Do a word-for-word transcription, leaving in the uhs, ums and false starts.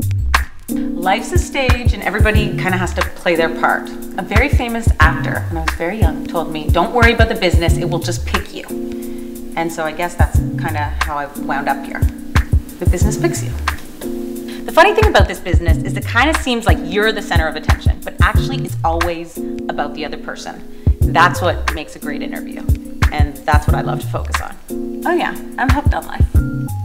Life's a stage and everybody kind of has to play their part. A very famous actor, when I was very young, told me, don't worry about the business, it will just pick you. And so I guess that's kind of how I wound up here. The business picks you. The funny thing about this business is it kind of seems like you're the center of attention, but actually it's always about the other person. That's what makes a great interview. And that's what I love to focus on. Oh yeah, I'm hooked on life.